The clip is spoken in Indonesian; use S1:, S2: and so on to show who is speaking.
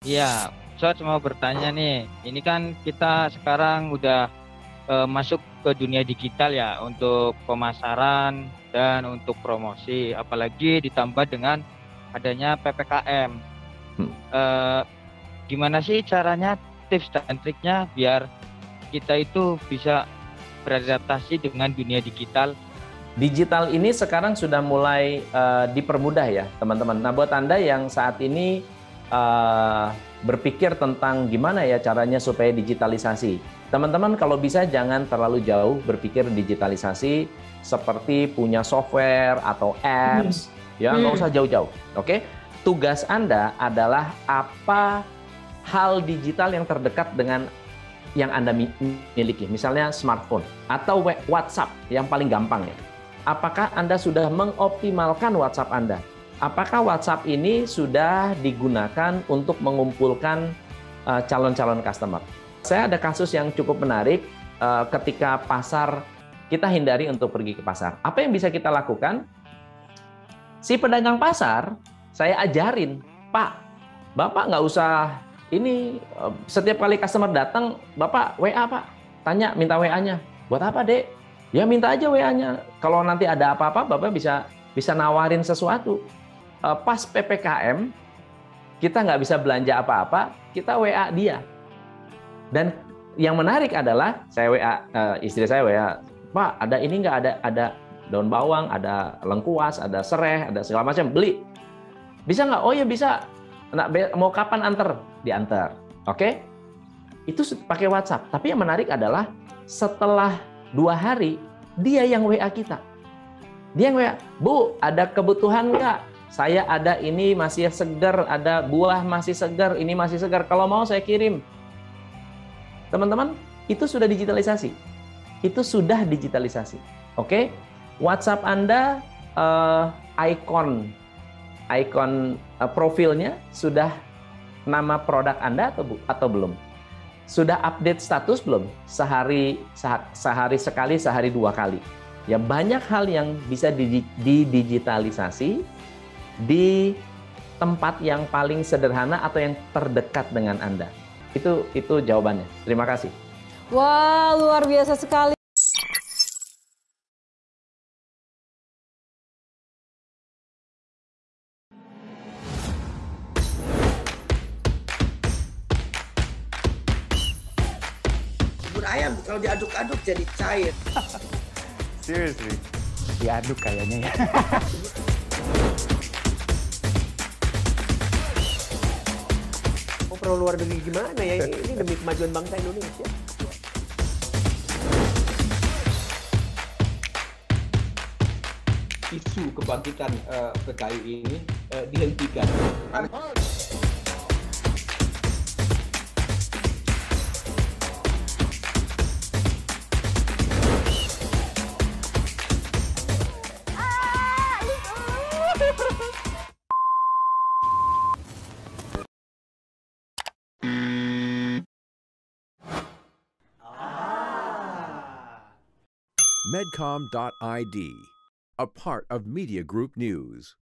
S1: Iya, saya cuma bertanya nih, ini kan kita sekarang udah masuk ke dunia digital ya untuk pemasaran dan untuk promosi, apalagi ditambah dengan adanya PPKM.
S2: Hmm.
S1: Eh, Gimana sih caranya, tips dan triknya biar kita itu bisa beradaptasi dengan dunia digital?
S2: Digital ini sekarang sudah mulai dipermudah ya, teman-teman. Nah, buat Anda yang saat ini eh, berpikir tentang gimana ya caranya supaya digitalisasi, teman-teman kalau bisa jangan terlalu jauh berpikir digitalisasi seperti punya software atau apps, ya nggak usah jauh-jauh. Oke, tugas Anda adalah apa hal digital yang terdekat dengan yang Anda miliki, misalnya smartphone atau WhatsApp yang paling gampang ya. Apakah Anda sudah mengoptimalkan WhatsApp Anda? Apakah WhatsApp ini sudah digunakan untuk mengumpulkan calon-calon customer? Saya ada kasus yang cukup menarik ketika pasar, kita hindari untuk pergi ke pasar. Apa yang bisa kita lakukan? Si pedagang pasar, saya ajarin, Pak, Bapak nggak usah ini setiap kali customer datang, Bapak WA Pak, tanya minta WA-nya. Buat apa Dek? Ya minta aja WA-nya. Kalau nanti ada apa-apa, Bapak bisa nawarin sesuatu. Pas PPKM, kita nggak bisa belanja apa-apa, kita WA dia. Dan yang menarik adalah saya WA istri saya WA, Pak ada ini nggak, ada daun bawang, ada lengkuas, ada sereh, ada segala macam, beli. Bisa nggak? Oh ya bisa. Nah, mau kapan antar? Diantar. Oke? Itu pakai WhatsApp. Tapi yang menarik adalah setelah 2 hari, dia yang WA kita. Dia yang WA, Bu, ada kebutuhan nggak? Saya ada ini masih segar, ada buah masih segar, ini masih segar. Kalau mau saya kirim. Teman-teman, itu sudah digitalisasi. Itu sudah digitalisasi. Oke? WhatsApp Anda, ikon profilnya sudah nama produk Anda atau belum? Sudah update status belum? Sehari sekali, sehari 2 kali. Ya banyak hal yang bisa didigitalisasi di tempat yang paling sederhana atau yang terdekat dengan Anda. Itu jawabannya. Terima kasih.
S3: Wah, luar biasa sekali.
S4: Bubur ayam kalau diaduk-aduk jadi cair.
S5: Seriously, diaduk kayaknya ya.
S4: Mau perlu luar negeri gimana ya? Ini demi kemajuan bangsa Indonesia.
S6: Isu kebangkitan PKI ini dihentikan.
S7: Medcom.id, a part of Media Group News.